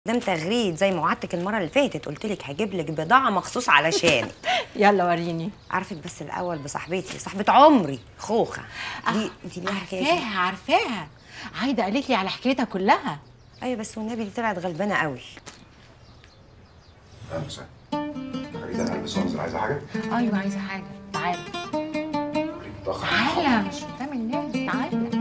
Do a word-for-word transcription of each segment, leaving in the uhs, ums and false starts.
دام تغريد زي ما وعدتك المره اللي فاتت، قلت لك هجيب لك بضاعه مخصوص علشانك. يلا وريني. عارفك بس الاول بصاحبتي، صاحبه عمري خوخه دي. انت ليها حكايه؟ عارفاها عارفاها، عايده قالت لي على حكايتها كلها. ايوه بس والنبي دي طلعت غلبانه قوي. اهلا وسهلا. خلينا نلبس وانزل. عايزه حاجه؟ ايوه عايزه حاجه. تعالى متاخر. تعالى مش قدام الناس. تعالى.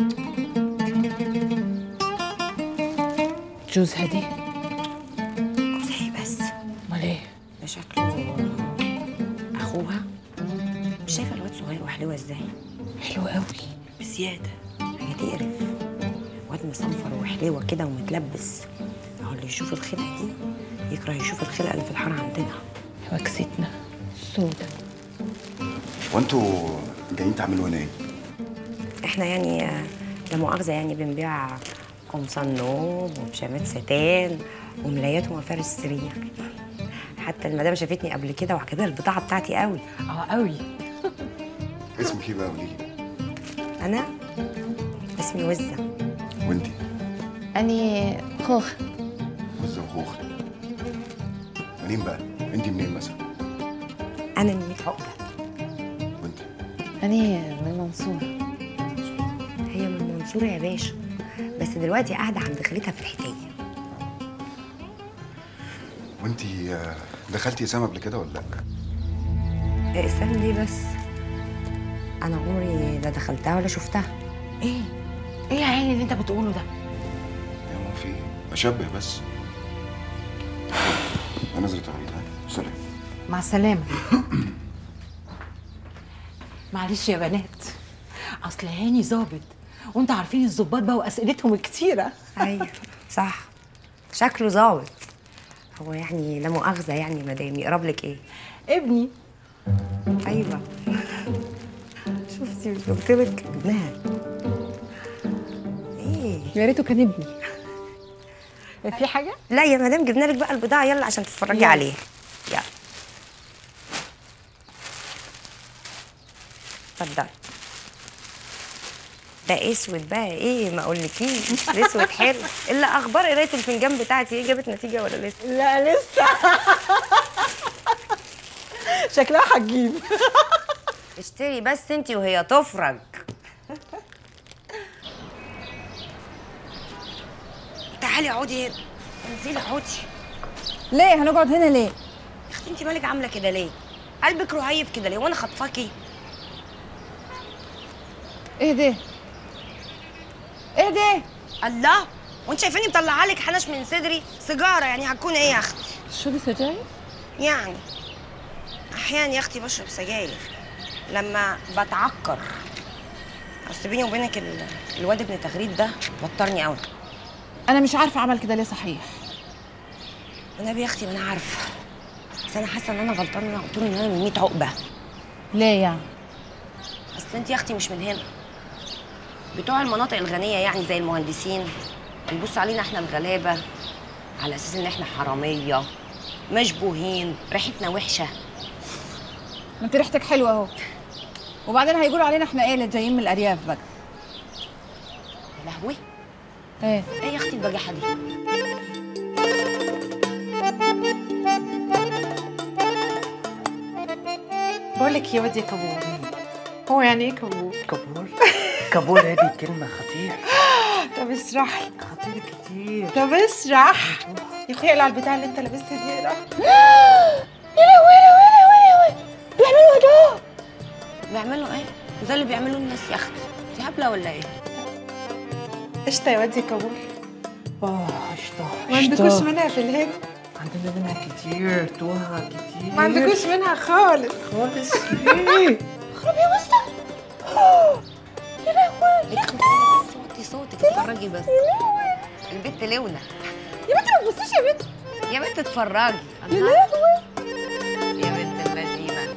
جوزها دي جوزها بس؟ امال ايه؟ ده شكله اخوها. مش شايفه الواد صغير وحلوه ازاي؟ حلو قوي بزياده، حاجه تقرف. واد مصنفر وحلوه كده ومتلبس. اهو اللي يشوف الخلقه دي يكره يشوف الخلقه اللي في الحاره عندنا. وكستنا سودة. وانتوا جايين تعملوا هنا ايه؟ احنا يعني لا مؤاخذه يعني بنبيع قمصان نوم وبيجامات ستان وملايات ومفارش سرير. حتى المدام شافتني قبل كده وعجبها البضاعه بتاعتي قوي. اه قوي. اسمك ايه بقى؟ قولي لي. انا اسمي وزه. وانتي؟ اني خوخ. وزه وخوخ. منين بقى؟ انتي منين مثلا؟ انا من ميت عقبه. وانتي؟ اني من المنصورة. هي من المنصوره يا باشا، بس دلوقتي قاعده عند خالتها في الحتيه. وانتي دخلتي اسامه قبل كده ولا لا؟ إيه اسامه ليه بس؟ انا عمري لا دخلتها ولا شفتها. ايه؟ ايه يا عيني اللي انت بتقوله ده؟ يا ماما في ايه؟ بشبه بس. انا نزلت تغريد. ها سلام. مع السلامة. معلش يا بنات، اصل هاني ظابط وانتوا عارفين الظباط بقى واسئلتهم الكتيرة. ايوه صح، شكله ظابط. هو يعني لا مؤاخذه يعني مدام يقرب لك ايه؟ ابني. ايوه شفتي قلت لك ابنها. ايه يا ريته كان ابني. في حاجة؟ لا يا مدام جبنا لك بقى البضاعه، يلا عشان تتفرجي يلا. عليها. يلا اتفضلي. ده اسود بقى ايه ما اقولكيش. الاسود حلو. الا اخبار قرايه الفنجان بتاعتي ايه، جابت نتيجه ولا لسه؟ لا لسه. شكلها هتجيب. اشتري بس انتي وهي تفرج. تعالي اقعدي هنا. انزلي اقعدي. ليه هنقعد هنا ليه؟ يا اختي انتي مالك عامله كده ليه؟ قلبك رهيف كده ليه وانا خطفاكي؟ ايه ده؟ ايه ده؟ الله، وانت شايفاني مطلعه لك حنش من صدري؟ سيجاره يعني هتكون ايه يا اختي؟ شو دي سجاير؟ يعني احيانا يا اختي بشرب سجاير لما بتعكر. اصل بيني وبينك ال... الواد ابن تغريد ده وترني قوي. انا مش عارفه عمل كده ليه صحيح. والنبي يا اختي ما انا عارفه، بس انا حاسه ان انا غلطانه ان انا قلت له ان انا من ميت عقبه. ليه يعني؟ اصل انت يا اختي مش من هنا. بتوع المناطق الغنيه يعني زي المهندسين بيبصوا علينا احنا الغلابه على اساس ان احنا حراميه مشبوهين، ريحتنا وحشه. ما انت ريحتك حلوه اهو. وبعدين هيقولوا علينا احنا ايه اللي جايين من الارياف بقى. يا لهوي، ايه؟ ايه يا اختي البجاحه دي؟ بقول لك يا ودي كابور. هو يعني ايه كابور؟ كابور؟ كابور هذه كلمة خطيرة. طب اشرح لي. خطيرة كتير. طب اشرح يا اخويا. اقلع البتاع اللي انت لابسها دي. اقلع. يا لهوي يا لهوي يا لهوي بيعملوا ده. بيعملوا ايه؟ ده اللي بيعملوه الناس يا اختي. انت هبله ولا ايه؟ قشطه يا ودي كابور. اه قشطة. ما عندكوش منها في الهند؟ عندنا منها كتير، توها كتير. ما عندكوش منها خالص خالص. ليه؟ خرب يا وسطى. يا لهوي يا اختي بس وطي صوتك اتفرجي بس. البت لونا. يا بنت ما تبصيش يا بنت. يا بنت اتفرجي. يا لهوي يا بنت اللذينه.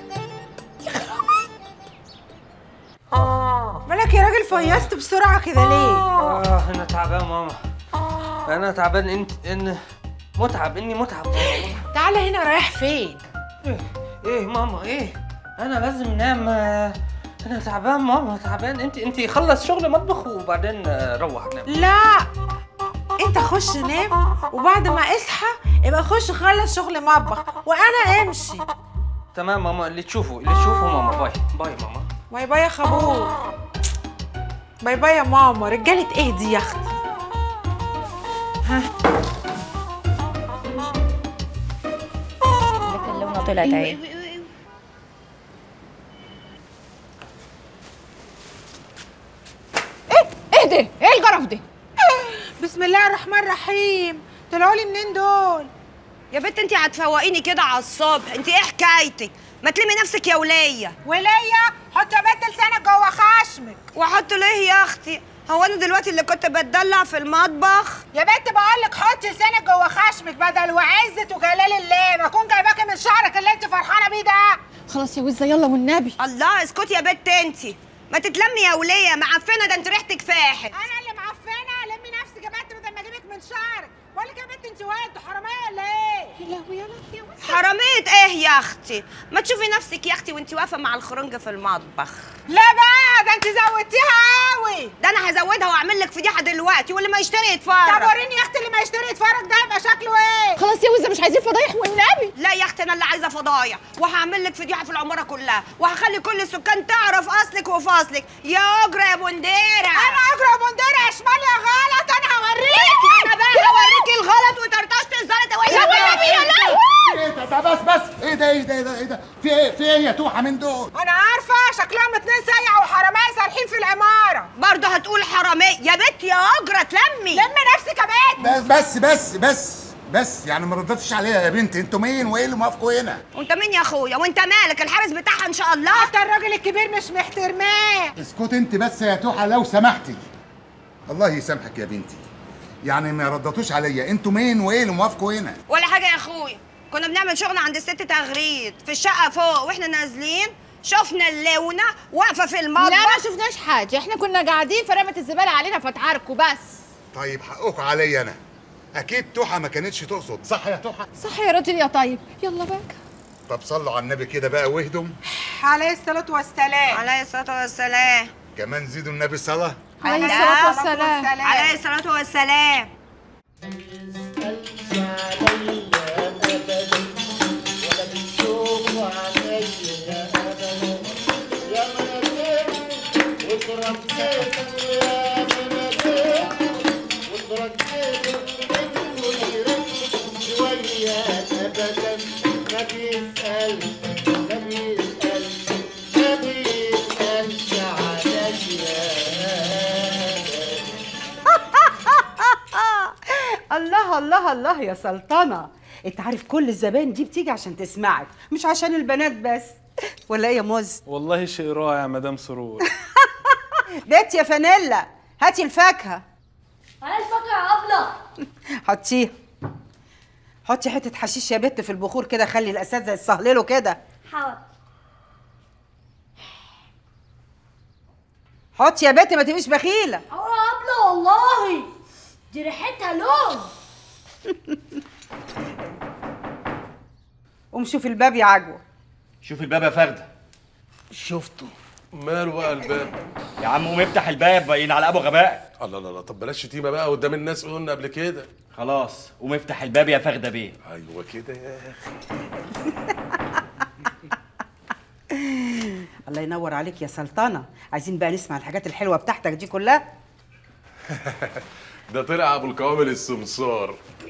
اه مالك يا راجل فيصت بسرعه كده ليه؟ اه انا تعبان ماما. انا تعبان. انت ان متعب اني متعب ماما. تعالى هنا. رايح فين؟ ايه ايه ماما ايه؟ انا لازم انام. انا تعبان ماما تعبان. انت انت خلص شغل مطبخ وبعدين روح نام. لا انت خش نام، وبعد ما اصحى يبقى خش خلص شغل مطبخ وانا امشي. تمام ماما، اللي تشوفه اللي تشوفه ماما. باي باي ماما. باي باي يا خبور. باي باي يا ماما. رجالة ايه دي يا اختي؟ ها اللونه طلعت اهي. ايه ده؟ ايه الجرف ده؟ بسم الله الرحمن الرحيم. طلعوا لي منين دول؟ يا بنت انت هتفوقيني كده على الصبح، انت ايه حكايتك؟ ما تلمي نفسك يا وليه. وليا حط يا بنت لسانك جوه خشمك. واحط ليه يا اختي؟ هو انا دلوقتي اللي كنت بتدلع في المطبخ؟ يا بنت بقول لك حطي لسانك جوه خشمك بدل وعزة وجلال الله ما اكون جايباكي من شعرك اللي انت فرحانه بيه ده. خلاص يا وزه يلا والنبي. الله اسكتي يا بنت انت. ما تتلمي يا وليه، معفنه ده انت ريحتك فاحت. انا اللي معفنه. لمي نفسك يا بنت بدل ما اجيبك من شعرك. بقول لك يا بنت انت واد حراميه ولا ايه؟ يا لهوي يا لهوي يا وزه. حراميه ايه يا اختي؟ ما تشوفي نفسك يا اختي وانت واقفه مع الخرنج في المطبخ. لا بقى ده انت زودتيها قوي. ده انا هزودها واعمل لك فضيحه دلوقتي، واللي ما يشتري يتفرج. طب وريني يا اختي اللي ما يشتري يتفرج ده يبقى شكله ايه؟ خلاص يا وزه مش عايزين فضايح والنبي. لا يا اختي انا اللي عايزه فضايح، وهعمل لك فضيحه في العماره كلها، وهخلي كل السكان تعرف اصلك وفاصلك. يا اجره يا بنديره. انا اجرى يا بنديره يا شمال يا غلط. انا هوريكي. انا بقى هوريكي الغلط وطرطشت الزلطه. يا والنبي يا لهوي. ايه ده ده بس بس ايه ده ايه ده ايه ده ايه ده في ايه في ايه يا توحه من دول؟ انا عارفه شكلهم اتنين سيع وحراميه سارحين في العماره. برضه هتقول حراميه يا بنت يا اجره تلمي. لمي نفسك يا بنت. بس بس بس بس بس يعني ما ردتش عليها يا بنتي. انتوا مين وايه اللي موافقوا هنا؟ وانت مين يا اخويا؟ وانت مالك؟ الحارس بتاعها ان شاء الله. حتى الراجل الكبير مش محترماه. اسكت انت بس يا توحه لو سمحتي. الله يسامحك يا بنتي. يعني ما ردتوش عليا. انتوا مين وايه اللي موافقوا هنا؟ ولا حاجه يا اخويا، كنا بنعمل شغل عند الست تغريد في الشقه فوق، واحنا نازلين شفنا اللونه واقفه في المطبخ. لا ما شفناش حاجه، احنا كنا قاعدين فرمت الزباله علينا فتعاركوا بس. طيب حقكم عليا انا. اكيد توحه ما كانتش تقصد، صح يا توحه؟ صح يا راجل يا طيب. يلا بقى. طب صلوا على النبي كده بقى واهدم. عليه الصلاه والسلام. عليه الصلاه والسلام. كمان زيدوا النبي صلاه. عليه الصلاه والسلام. عليه الصلاه والسلام. الله الله الله يا سلطنة. انت عارف كل الزباين دي بتيجي عشان تسمعك مش عشان البنات بس، ولا ايه يا موز؟ والله شيء رائع يا مدام سرور. بيت يا فانيلا هاتي الفاكهة. على الفاكهة يا أبلة. حطيها. حطي حتة حشيش يا بت في البخور كده، خلي الأساتذة يتسهللوا كده. حاضر. حطي يا بت ما تبقيش بخيلة. أهو يا أبلة والله دي ريحتها لون. قوم شوف الباب يا عجوة. شوف الباب يا فردة. شفته. ماله بقى الباب؟ يا عم قوم افتح الباب، باين على ابو غباء. الله لا لا، طب بلاش شتيمه بقى قدام الناس، قلنا قبل كده. خلاص قوم افتح الباب يا فردة بيه. ايوه كده يا اخي. الله ينور عليك يا سلطنة. عايزين بقى نسمع الحاجات الحلوة بتاعتك دي كلها. ده طلع ابو الكوامل السمسار.